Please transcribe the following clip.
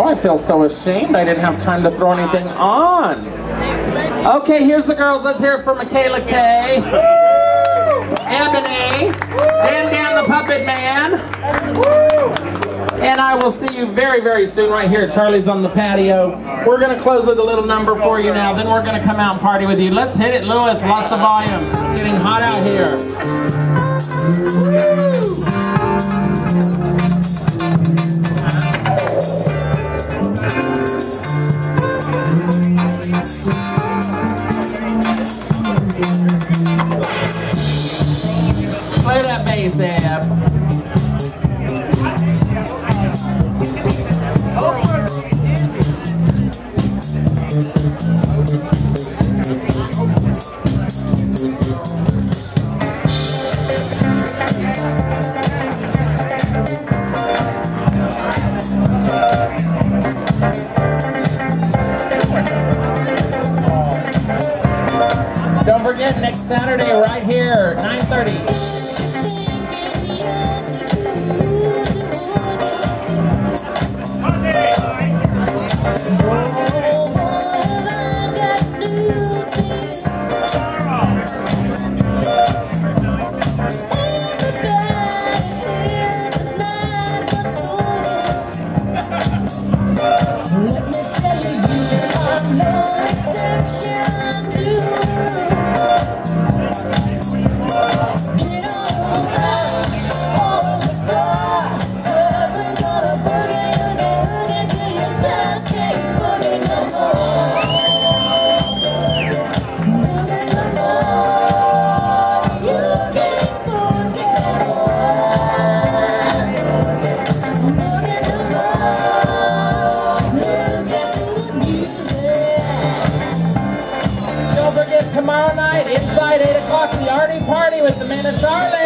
Oh, I feel so ashamed. I didn't have time to throw anything on. Okay, here's the girls. Let's hear it for Michaela K. Ebony. Dan the Puppet Man. And I will see you very, very soon right here. Charlie's on the patio. We're going to close with a little number for you now. Then we're going to come out and party with you. Let's hit it, Lewis. Lots of volume. It's getting hot out here. Play that bass, Ab. Don't forget, next Saturday right here, 9:30. Tomorrow night, inside 8 o'clock, the Artie Party with the man of Charlie.